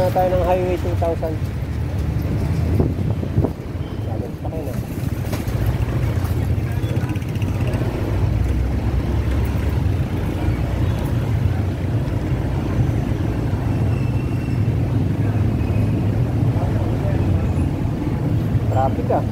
na tayo ng Highway 2000. Sabit pa kayo na. Traffic ah.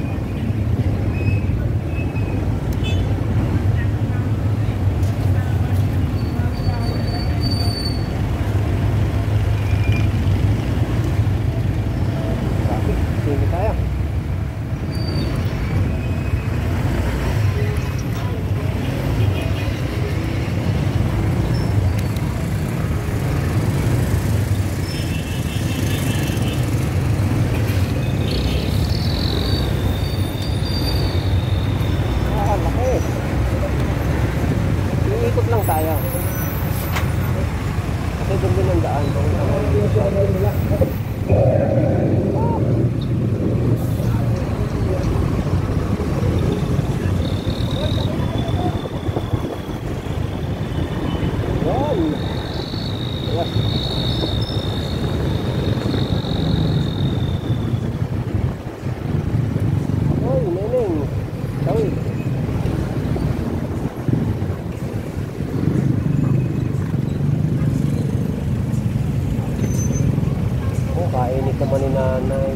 Kainit naman ni nanay.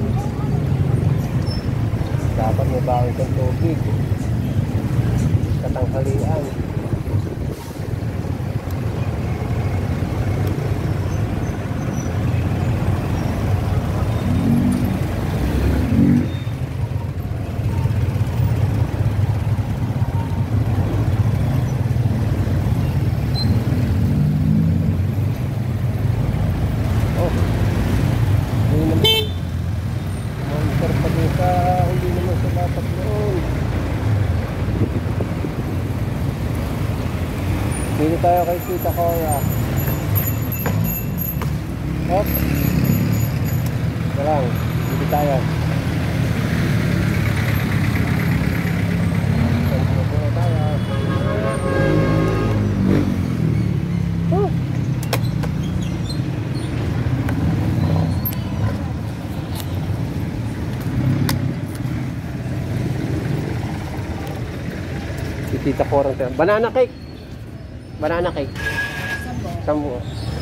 Dapat may baon ng tubig. Katanghalian. Dito tayo kay Tita Cora. Hop. Sarang. Dito tayo. Dito tayo. Si Tita Cora. Banana cake. Banana cake. Sambo.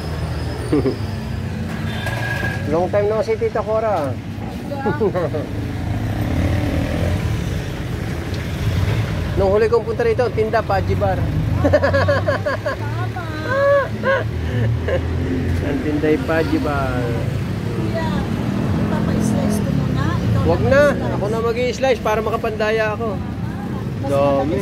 Long time no si Tita Cora. Nung huli kong punta rito, tinda Paji Bar. Ang tinda ay Paji Bar. Wag na, ako na mag-i-slice para makapandaya ako. Dami.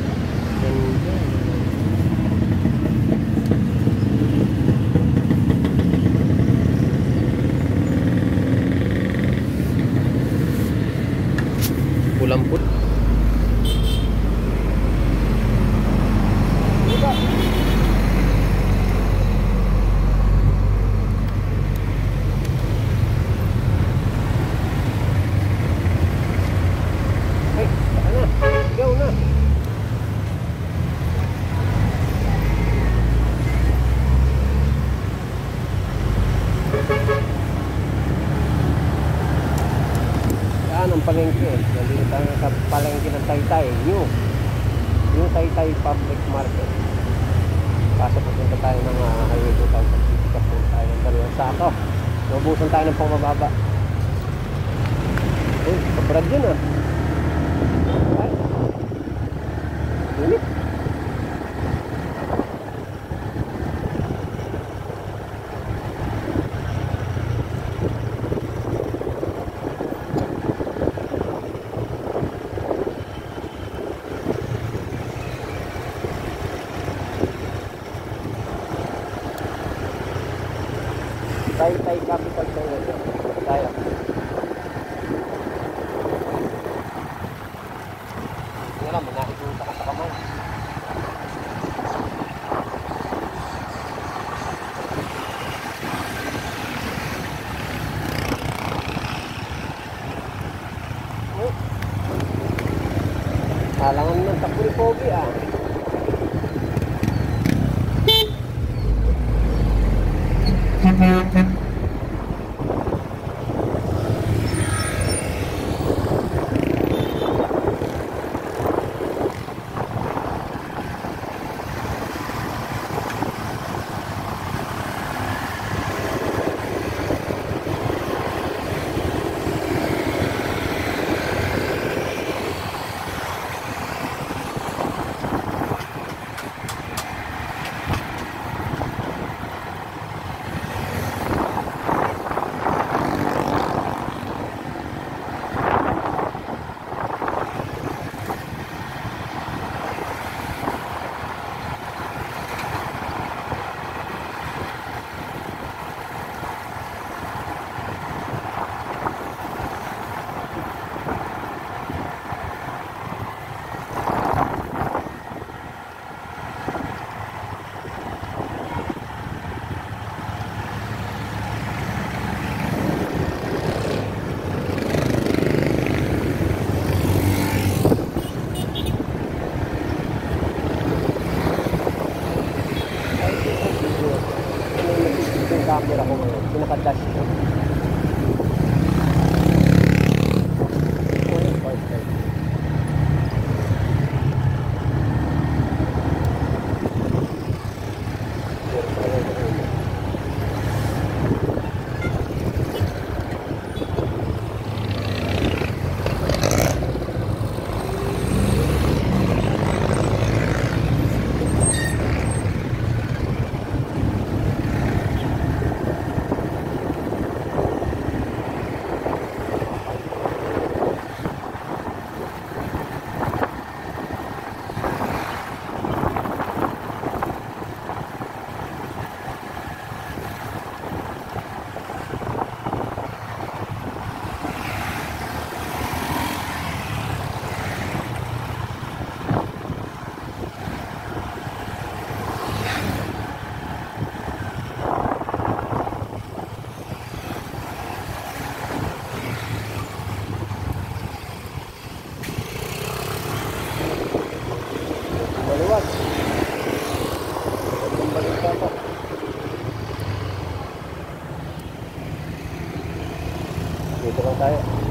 Pulang-pul. Ay, saka na. Sigaw na. Ang palengke, nandito tayo sa palengke ng Taytay, yung Taytay Public Market. Kaso pupunta tayo ng Highway 2000, kapunta tayo ng dalawang sako. Naubusan tayo ng pangmababa. Uy, kabrad yun ah. Ay, init. Taytay Capital tayo. Hindi lang, manakikita ka sa kamay. Halangan ng takuri-pogi ah. Dito lang tayo.